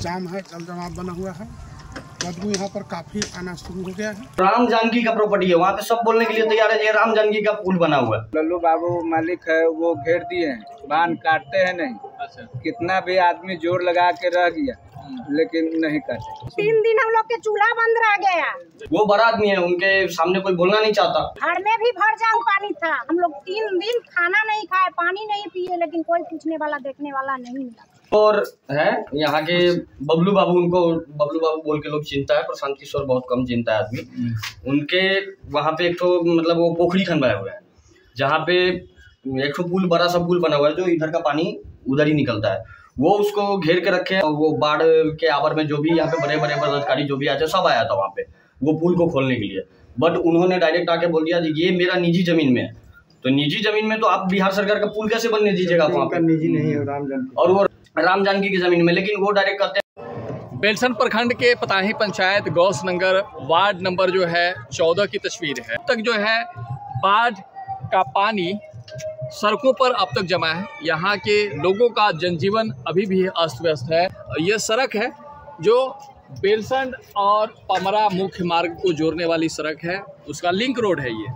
जाम है, जल जमाव बना हुआ है। बदबू यहाँ पर काफी आना शुरू हो गया है। राम जानकी का प्रॉपर्टी है, वहाँ पे सब बोलने के लिए तैयार है, ये राम जानकी का पुल बना हुआ है। लल्लू बाबू मालिक है, वो घेर दिए हैं, बांध काटते हैं नहीं। अच्छा। कितना भी आदमी जोर लगा के रह गया लेकिन नहीं काटे। 3 दिन हम लोग के चूल्हा बंद रह गया। वो बड़ा आदमी है, उनके सामने कोई बोलना नहीं चाहता। घर में भी भर जाऊं पानी था, हम लोग 3 दिन खाना नहीं खाए, पानी नहीं पिए, लेकिन कोई पूछने वाला देखने वाला नहीं मिला। और है यहाँ के बबलू बाबू, उनको बबलू बाबू बोल के लोग चिंता है, प्रशांत किशोर बहुत कम चिंता है आदमी। उनके वहाँ पे एक तो मतलब वो पोखरी खनवाया हुआ है, जहाँ पे एक तो पुल, बड़ा सा पुल बना हुआ है, जो इधर का पानी उधर ही निकलता है। वो उसको घेर के रखे हैं, और वो बाढ़ के आवर में जो भी यहाँ पे बड़े बड़े पदाधिकारी जो भी आते सब आया था वहाँ पे वो पुल को खोलने के लिए। बट उन्होंने डायरेक्ट आके बोल दिया ये मेरा निजी जमीन में है। तो निजी जमीन में तो आप बिहार सरकार का पुल कैसे बनने दीजिएगा वहाँ पे? निजी नहीं है, राम जानकी, और वो राम जानकी की जमीन में, लेकिन वो डायरेक्ट कहते हैं। बेलसन प्रखंड के पताही पंचायत गौसनगर वार्ड नंबर जो है 14 की तस्वीर है। अब तक जो है बाढ़ का पानी सड़कों पर अब तक जमा है। यहाँ के लोगों का जनजीवन अभी भी अस्त व्यस्त है। ये सड़क है जो बेलसन और पमरा मुख्य मार्ग को जोड़ने वाली सड़क है, उसका लिंक रोड है। ये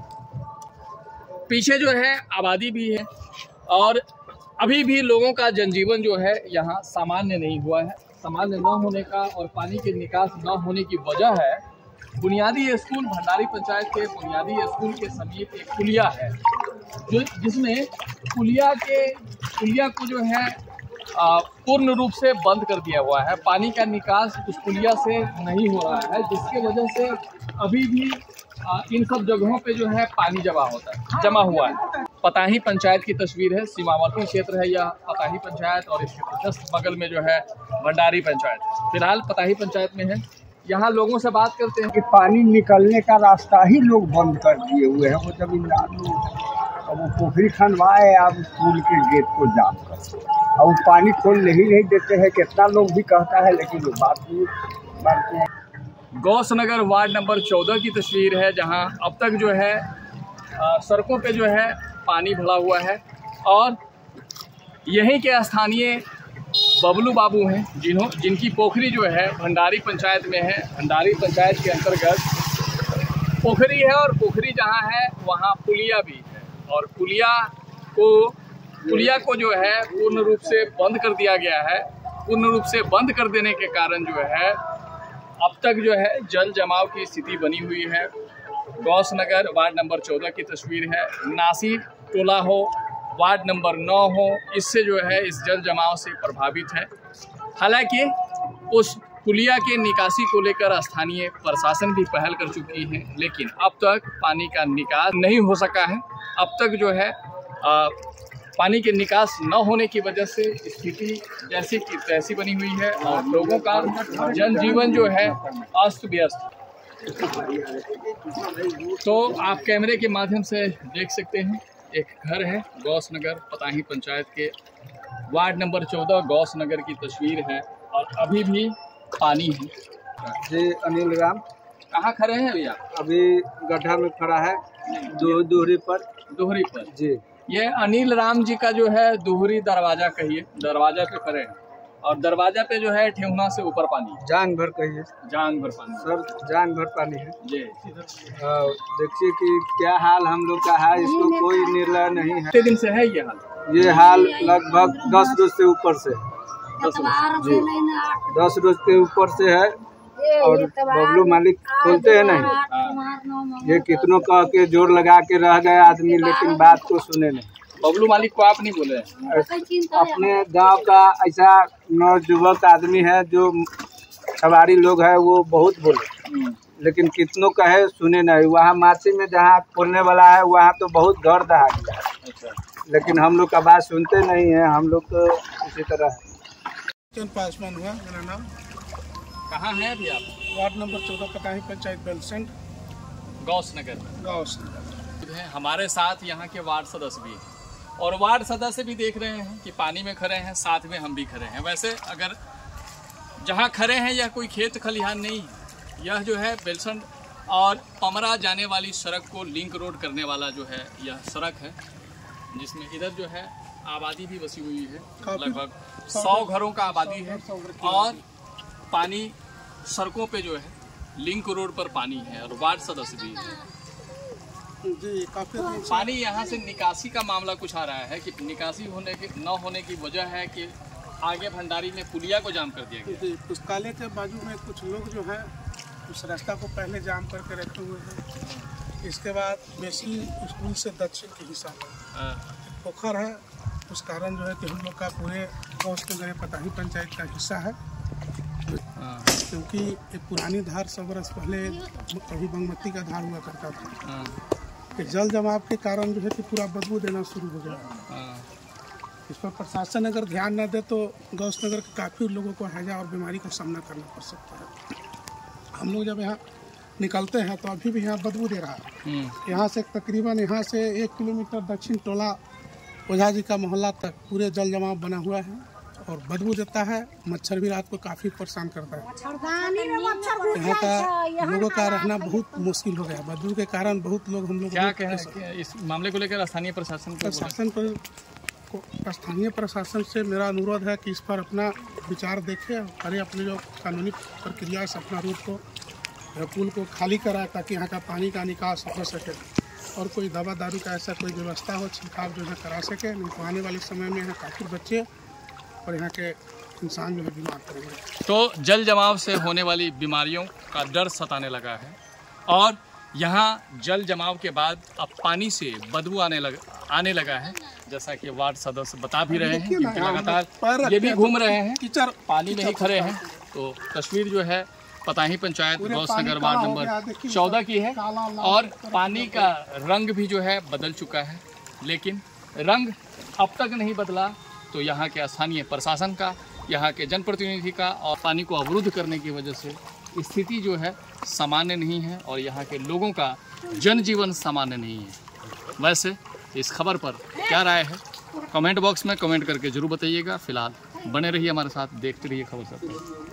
पीछे जो है आबादी भी है और अभी भी लोगों का जनजीवन जो है यहाँ सामान्य नहीं हुआ है। सामान्य न होने का और पानी के निकास न होने की वजह है बुनियादी स्कूल, भंडारी पंचायत के बुनियादी स्कूल के समीप एक पुलिया है, जो जिसमें पुलिया को जो है पूर्ण रूप से बंद कर दिया हुआ है। पानी का निकास उस पुलिया से नहीं हो रहा है, जिसके वजह से अभी भी इन सब जगहों पे जो है पानी जमा हुआ है। पताही पंचायत की तस्वीर है, सीमावर्ती क्षेत्र है यह पताही पंचायत, और इसके जस्ट बगल में जो है भंडारी पंचायत। फिलहाल पताही पंचायत में है। यहाँ लोगों से बात करते हैं कि पानी निकलने का रास्ता ही लोग बंद कर दिए हुए हैं। वो जमींदार लोग अब वो पोखरी खनवाए, अब पुल के गेट को जाम कर, अब पानी खोल नहीं देते हैं। कितना लोग भी कहता है लेकिन वो बात नहीं मानते हैं। गौसनगर वार्ड नंबर 14 की तस्वीर है, जहां अब तक जो है सड़कों पे जो है पानी भरा हुआ है और यहीं के स्थानीय बबलू बाबू हैं, जिनकी पोखरी जो है भंडारी पंचायत में है। भंडारी पंचायत के अंतर्गत पोखरी है और पोखरी जहां है वहां पुलिया भी है, और पुलिया को जो है पूर्ण रूप से बंद कर दिया गया है। पूर्ण रूप से बंद कर देने के कारण जो है अब तक जो है जल जमाव की स्थिति बनी हुई है। गौसनगर वार्ड नंबर 14 की तस्वीर है। नासी टोला हो, वार्ड नंबर 9 हो, इससे जो है इस जल जमाव से प्रभावित है। हालांकि उस पुलिया के निकासी को लेकर स्थानीय प्रशासन भी पहल कर चुकी है, लेकिन अब तक पानी का निकास नहीं हो सका है। अब तक जो है पानी के निकास न होने की वजह से स्थिति जैसी की तैसी बनी हुई है और लोगों का जनजीवन जो है अस्त व्यस्त। तो आप कैमरे के माध्यम से देख सकते हैं, एक घर है गौसनगर पताही पंचायत के वार्ड नंबर 14 गौसनगर की तस्वीर है और अभी भी पानी है। जी अनिल राम। कहाँ खड़े हैं भैया? अभी गड्ढा में खड़ा है, दोहरी पर जी। ये अनिल राम जी का जो है दोहरी दरवाजा कहिए, दरवाजा पे खड़े हैं और दरवाजा पे जो है ठेहुना से ऊपर पानी, जांग भर कहिए, जांग भर पानी सर, जांग भर पानी है जी। देखिए कि क्या हाल हम लोग का है, इसको कोई निर्णय नहीं है। कितने दिन से है ये हाल? ये हाल लगभग 10 रोज से ऊपर से, 10 रोज जी, 10 रोज के ऊपर से है। और बबलू मालिक खोलते हैं नहीं, ये कितनों कह के जोर लगा के रह गए आदमी, लेकिन बात को सुने नहीं। बबलू मालिक को आप नहीं बोले? अपने गांव का ऐसा नौजुवक आदमी है जो सवारी लोग है, वो बहुत बोले, लेकिन कितनों कहे सुने नहीं। वहाँ माची में जहाँ खोलने वाला है वहाँ तो बहुत दौड़ दहा गया है। अच्छा। लेकिन हम लोग का बात सुनते नहीं है, हम लोग तो इसी तरह है। पासवान हुआ मेरा नाम। कहाँ हैं अभी आप? वार्ड नंबर 14 पताही पंचायत बेलसन गौसनगर है। हमारे साथ यहाँ के वार्ड सदस्य भी हैं और वार्ड सदस्य भी देख रहे हैं कि पानी में खड़े हैं, साथ में हम भी खड़े हैं। वैसे अगर जहाँ खड़े हैं यह कोई खेत खलिहान नहीं है, यह जो है बेलसन और पमरा जाने वाली सड़क को लिंक रोड करने वाला जो है यह सड़क है, जिसमें इधर जो है आबादी भी बसी हुई है, लगभग 100 घरों का आबादी है और पानी सड़कों पे जो है लिंक रोड पर पानी है और वार्ड सदस्य भी है। जी काफी दिन से पानी यहाँ से निकासी का मामला कुछ आ रहा है कि निकासी न होने की वजह है कि आगे भंडारी में पुलिया को जाम कर दिया गया। जी पुस्तकालय के बाजू में कुछ लोग जो है उस रास्ता को पहले जाम करके रखे हुए हैं। इसके बाद बेसी स्कूल से दक्षिण के हिस्सा में पोखर है, उस कारण जो है कि हम लोग का पूरे गौसनगर पताही पंचायत का हिस्सा है, क्योंकि एक पुरानी धार 100 बरस पहले कभी बागमती का धार हुआ करता था। कि जल जमाव के कारण जो है कि पूरा बदबू देना शुरू हो गया। इस पर प्रशासन अगर ध्यान न दे तो गौसनगर के काफ़ी लोगों को हैजा और बीमारी का सामना करना पड़ सकता है। हम लोग जब यहाँ निकलते हैं तो अभी भी यहाँ बदबू दे रहा है। यहाँ से तकरीबन 1 किलोमीटर दक्षिण टोला ओझा जी का मोहल्ला तक पूरे जल जमाव बना हुआ है और बदबू देता है। मच्छर भी रात को काफ़ी परेशान करता है। यहाँ का लोगों का रहना बहुत मुश्किल हो गया। बदबू के कारण बहुत लोग हम लोग क्या कह रहे हैं इस मामले को लेकर स्थानीय स्थानीय प्रशासन से मेरा अनुरोध है कि इस पर अपना विचार देखें और करे अपने जो कानूनी प्रक्रिया से अपना रूट को पुल को खाली कराए ताकि यहाँ का पानी का निकास हो सके और कोई दवा दारू का ऐसा कोई व्यवस्था हो, छिड़काव जो है करा सके। नहीं तो आने वाले समय में यहाँ काफ़ी बच्चे और यहाँ के इंसान जो है बीमार पड़ेंगे। तो जल जमाव से होने वाली बीमारियों का डर सताने लगा है और यहाँ जल जमाव के बाद अब पानी से बदबू आने लगा है, जैसा कि वार्ड सदस्य बता भी रहे हैं, क्योंकि लगातार ये भी घूम रहे हैं, पानी में ही खड़े हैं। तो तस्वीर जो है पताही पंचायत गौसनगर वार्ड नंबर 14 की है और पानी का रंग भी जो है बदल चुका है, लेकिन रंग अब तक नहीं बदला। तो यहाँ के स्थानीय प्रशासन का, यहाँ के जनप्रतिनिधि का और पानी को अवरुद्ध करने की वजह से स्थिति जो है सामान्य नहीं है और यहाँ के लोगों का जनजीवन सामान्य नहीं है। वैसे इस खबर पर क्या राय है कमेंट बॉक्स में कमेंट करके जरूर बताइएगा। फिलहाल बने रहिए हमारे साथ, देखते रहिए खबर सब।